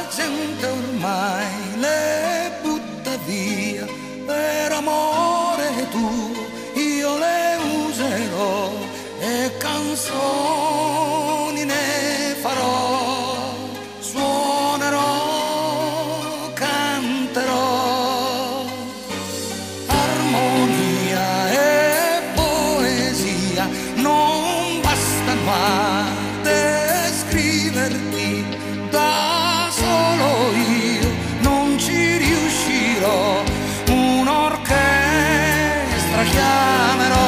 gente ormai le butta via, per amore tuo io le userò e canzoni ne farò, suonerò, canterò, armonia e poesia non bastano a descriverti, da solo io non ci riuscirò, un'orchestra chiamerò.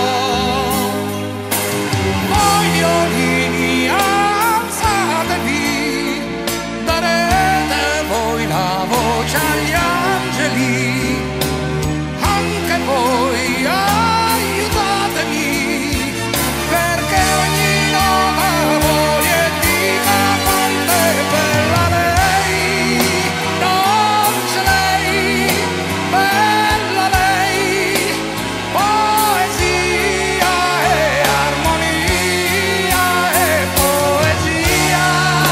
Voi violini alzatevi, darete voi la voce agli angeli, anche voi aiutatemi, perché ogni nota voli e dica quanto è bella lei, dolce lei, bella lei, poesia e armonia e poesia.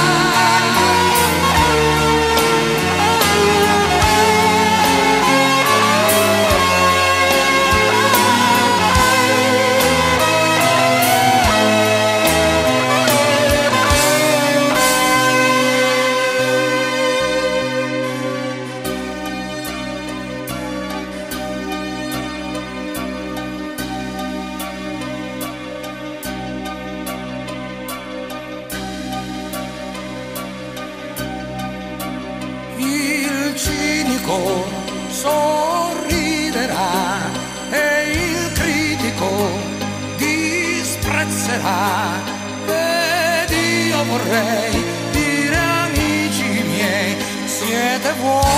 Il cinico sorriderà e il critico disprezzerà, ed io vorrei dire amici miei, siete voi